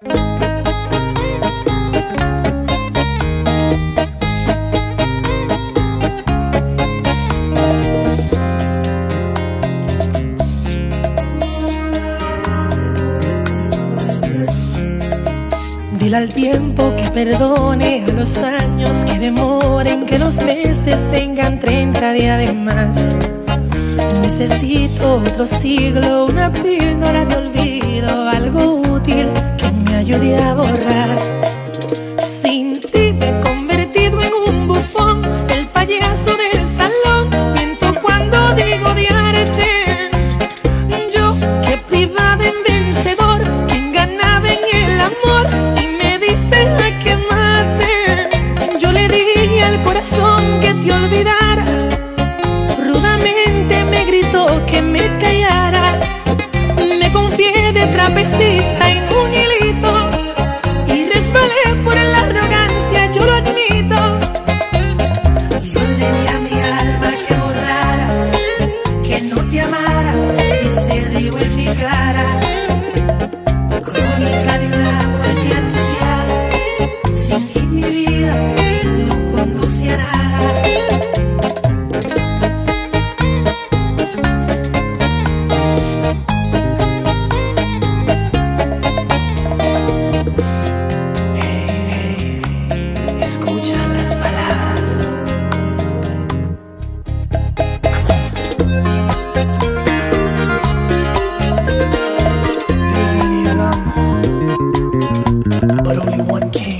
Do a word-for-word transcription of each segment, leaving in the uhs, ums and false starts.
Dile al tiempo que perdone, a los años que demoren, que los meses tengan treinta días de más. Necesito otro siglo, una píldora de olvido, algo útil que me ayude a borrar. Sin ti me he convertido en un bufón, el payaso del salón. Miento cuando digo odiarte. Yo que privaba en vencedor, quien ganaba en el amor, y me diste a quemarte. Yo le dije al corazón que te olvidara, rudamente me gritó que me callara. Me confié de trapecista en un hilito y resbalé por la arrogancia, yo lo admito. Y ordené a mi alma que borrara, que no te amara, y se rió en mi cara. Crónica de una muerte anunciada, sin ti mi vida no conduce a nada. But only one king.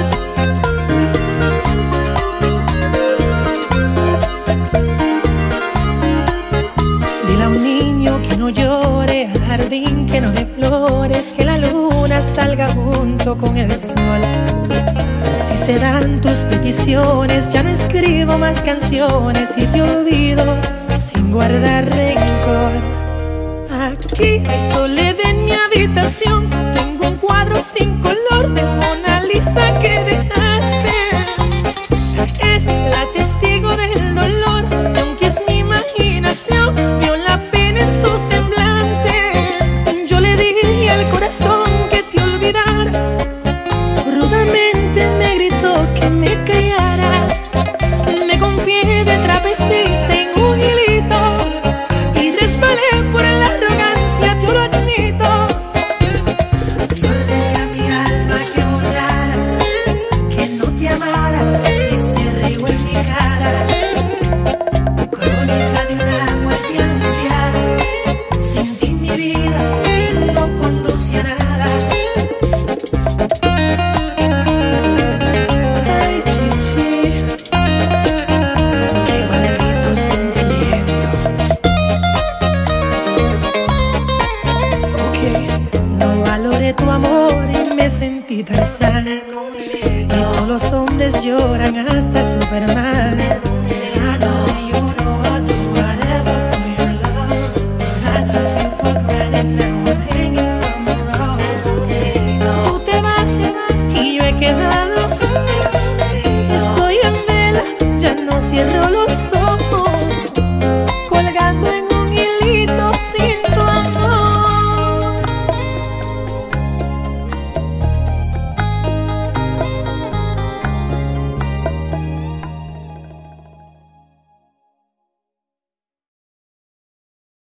Dile a un niño que no llore, al jardín que no dé flores, que la luna salga junto con el sol. Si se dan tus peticiones, ya no escribo más canciones y te olvido sin guardar rencor. Aquí hay soledad en mi habitación, tengo un cuadro sin color de Mona Lisa que dejaste. Es la testigo del dolor, y aunque es mi imaginación, vio la pena en su semblante. Yo le dije al corazón que te olvidara, rudamente me gritó que me callara. Me confié de trapecista en un hilito y resbalé por la arrogancia, yo lo admito. Y ordené a mi alma que borrara, que no te amara, y se rió en mi cara. Crónica de una muerte anunciada, sin ti mi vida no conduce a nada. Ay, chichi, qué maldito sentimiento. No valoré tu amor y me sentí Tarzán, y todos los hombres lloran hasta Superman.